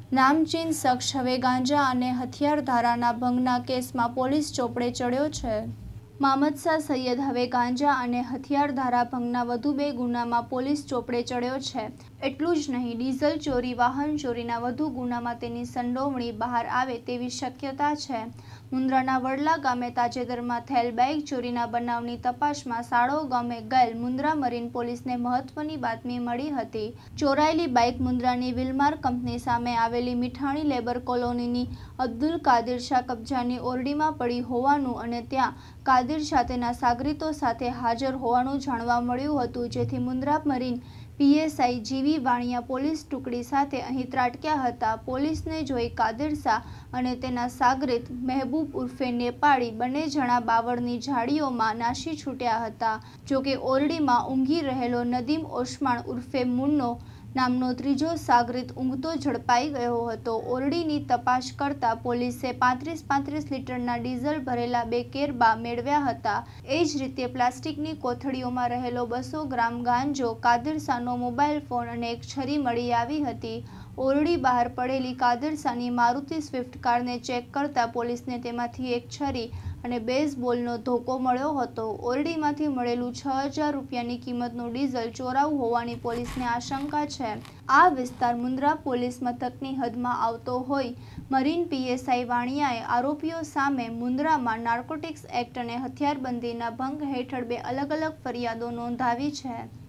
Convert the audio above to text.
નામચીન શખ્સ હવે ગાંજા અને હથિયાર ધારાના ભંગના કેસમાં પોલીસ ચોપડે ચડ્યો છે। મામદશાહ સૈયદ હવે ગાંજા અને હથિયાર ધારા ભંગના વધુ 2 ગુનામાં પોલીસ ચોપડે ચડ્યો છે। એટલું જ નહીં, ડીઝલ ચોરી, વાહન ચોરીના વધુ ગુનામાં તેની સંડોવણી બહાર આવે તેવી શક્યતા છે। મુન્દ્રાના વડલા ગામે તાજેતરમાં થયેલ બાઇક ચોરીના બનાવની તપાસમાં સાળો ગામે ગયેલ મુન્દ્રા મરીન પોલીસને મહત્વની બાતમી મળી હતી। ચોરાયેલી બાઇક મુન્દ્રાની વિલમાર કંપની સામે આવેલી મીઠાણી લેબર કોલોનીની અબ્દુલ કાદિર શાહ કબજાની ઓરડીમાં પડી હોવાનું અને ત્યાં કાદિર શાહ તેના સાગરીતો સાથે હાજર હોવાનું જાણવા મળ્યું હતું, જેથી મુન્દ્રા મરીન પીએસઆઈ જીવી વાણિયા પોલીસ ટુકડી સાથે અહીં ત્રાટક્યા હતા। પોલીસને જોઈ કાદિર શાહ અને તેના સાગરીત મહેબૂબ ઉર્ફે નેપાળી બંને જણા બાવળની ઝાડીઓમાં નાસી છૂટ્યા હતા। જોકે ઓરડીમાં ઊંઘી રહેલો નદીમ ઓસ્માણ ઉર્ફે મુન્નો નામનો ત્રીજો સાગરીત ઊંઘતો ઝડપાઈ ગયો હતો। ઓરડીની તપાસ કરતા પોલીસે 35 લીટરના ડીઝલ ભરેલા 2 કેરબા મેળવ્યા હતા। એ જ રીતે પ્લાસ્ટિકની કોથળીઓમાં રહેલો 200 ગ્રામ ગાંજો, કાદિર શાહનો મોબાઈલ ફોન અને એક છરી મળી આવી હતી। ઓરડી બહાર પડેલી કાદિર શાહની મારુતિ સ્વિફ્ટ કારને ચેક કરતા પોલીસને તેમાંથી એક છરી અને બેઝબોલનો ધોકો મળ્યો હતો। ઓરડીમાંથી મળેલું 6000 રૂપિયાની કિંમતનું ડીઝલ ચોરાવું હોવાની પોલીસને આશંકા છે। આ વિસ્તાર મુન્દ્રા પોલીસ મથકની હદમાં આવતો હોઈ મરીન પીએસઆઈ વાણિયાએ આરોપીઓ સામે મુન્દ્રામાં નાર્કોટિક્સ એક્ટ અને હથિયારબંધીના ભંગ હેઠળ 2 અલગ-અલગ ફરિયાદો નોંધાવી છે।